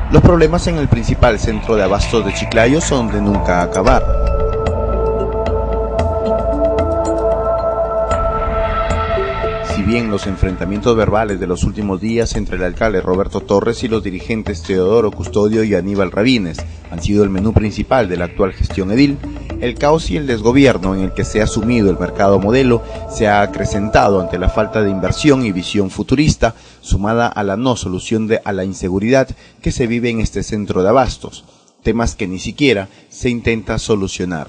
Los problemas en el principal centro de abastos de Chiclayo son de nunca acabar. Si bien los enfrentamientos verbales de los últimos días entre el alcalde Roberto Torres y los dirigentes Teodoro Custodio y Aníbal Rabines han sido el menú principal de la actual gestión edil, el caos y el desgobierno en el que se ha sumido el mercado modelo se ha acrecentado ante la falta de inversión y visión futurista, sumada a la no solución a la inseguridad que se vive en este centro de abastos, temas que ni siquiera se intenta solucionar.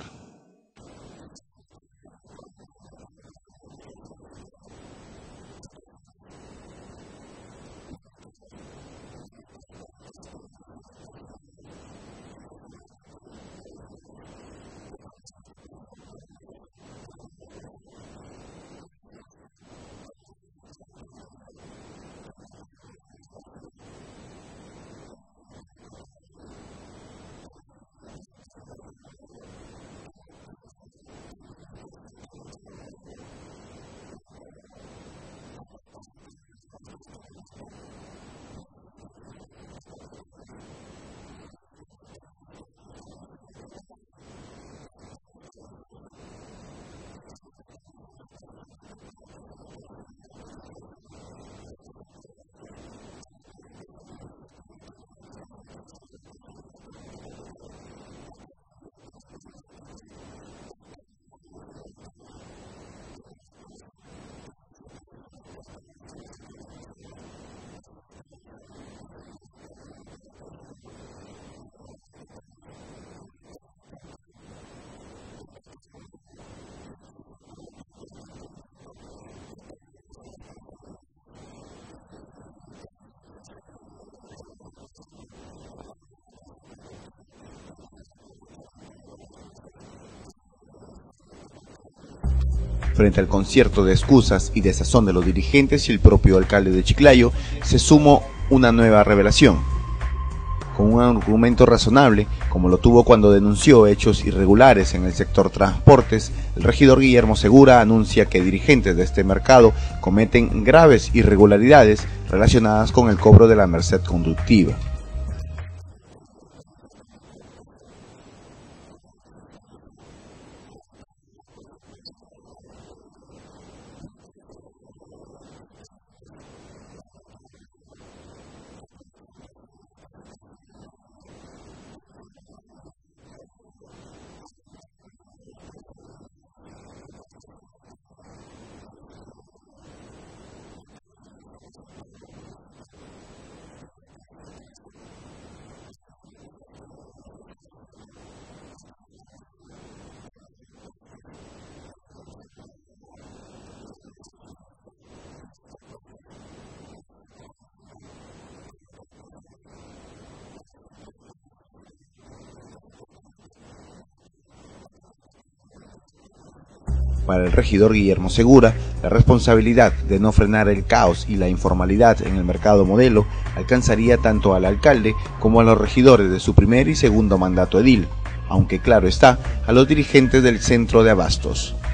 Frente al concierto de excusas y desazón de los dirigentes y el propio alcalde de Chiclayo, se sumó una nueva revelación. Con un argumento razonable, como lo tuvo cuando denunció hechos irregulares en el sector transportes, el regidor Guillermo Segura anuncia que dirigentes de este mercado cometen graves irregularidades relacionadas con el cobro de la merced conductiva. Para el regidor Guillermo Segura, la responsabilidad de no frenar el caos y la informalidad en el mercado modelo alcanzaría tanto al alcalde como a los regidores de su primer y segundo mandato edil, aunque claro está, a los dirigentes del centro de abastos.